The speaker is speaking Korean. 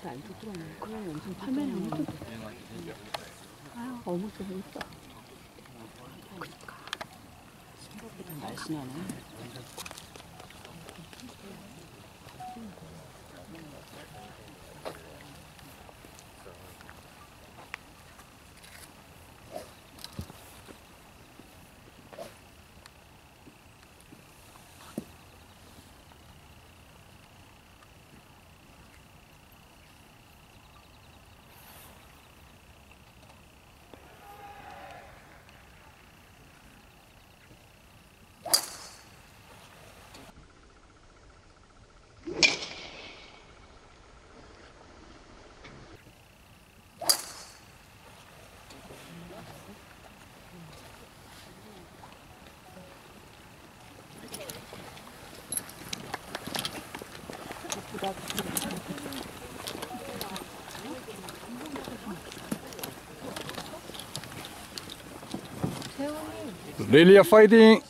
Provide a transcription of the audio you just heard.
안 좋더라고요. 그냥 엄청 화면이 엄청 어묵 좀 있어. 그니까 생각보다 날씬하네. 릴리아 파이팅!